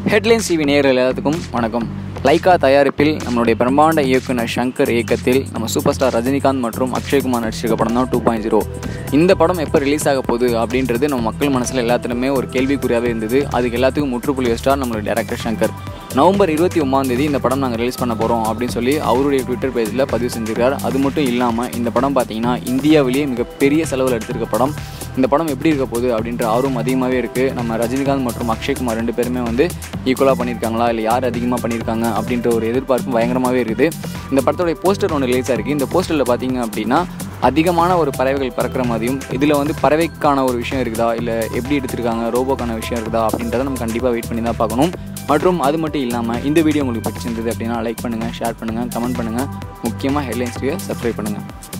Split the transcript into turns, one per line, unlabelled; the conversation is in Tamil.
ஹெட்லைன்ஸ் டிவி நேயர்கள் எல்லாத்துக்கும் வணக்கம். லைக்கா தயாரிப்பில் நம்மளுடைய பிரம்மாண்ட இயக்குனர் ஷங்கர் இயக்கத்தில் நம்ம சூப்பர் ஸ்டார் ரஜினிகாந்த் மற்றும் அக்ஷய்குமார் நடிச்சிருக்க படம் தான் 2.0. இந்த படம் எப்போ ரிலீஸ் ஆக போகுது அப்படின்றது நம்ம மக்கள் மனசில் எல்லாத்துலேயுமே ஒரு கேள்விக்குறியாகவே இருந்தது. அதுக்கு எல்லாத்துக்கும் முற்றுப்புள்ளி வச்சிட்டார் நம்மளுடைய டைரக்டர் ஷங்கர். நவம்பர் 29 இந்த படம் நாங்கள் ரிலீஸ் பண்ண போகிறோம் அப்படின்னு சொல்லி அவருடைய ட்விட்டர் பேஜில் பதிவு செஞ்சிருக்கார். அது மட்டும் இல்லாமல் இந்த படம் பார்த்தீங்கன்னா இந்தியாவிலேயே மிகப்பெரிய செலவில் எடுத்திருக்க படம். இந்த படம் எப்படி இருக்க போகுது அப்படின்ற ஆர்வம் அதிகமாகவே இருக்குது. நம்ம ரஜினிகாந்த் மற்றும் அக்ஷய்குமார் ரெண்டு பேருமே வந்து ஈக்குவலாக பண்ணியிருக்காங்களா இல்லை யார் அதிகமாக பண்ணியிருக்காங்க அப்படின்ற ஒரு எதிர்பார்ப்பு பயங்கரமாகவே இருக்குது. இந்த படத்தோடைய போஸ்டர் ஒன்று ரிலீஸ் ஆகிருக்கு. இந்த போஸ்டரில் பார்த்தீங்க அப்படின்னா அதிகமான ஒரு பறவைகள் பறக்கிற மாதிரியும் இதில் வந்து பறவைக்கான ஒரு விஷயம் இருக்குதா இல்லை எப்படி எடுத்திருக்காங்க ரோபோக்கான விஷயம் இருக்குதா அப்படின்றத நம்ம கண்டிப்பாக வெயிட் பண்ணி தான் பார்க்கணும். மற்றும் அது மட்டும் இல்லாமல் இந்த வீடியோ உங்களுக்கு பிடிச்சிருந்தது அப்படின்னா லைக் பண்ணுங்கள், ஷேர் பண்ணுங்கள், கமெண்ட் பண்ணுங்கள். முக்கியமாக ஹெட்லைன்ஸ்க்கு சப்ஸ்கிரைப் பண்ணுங்கள்.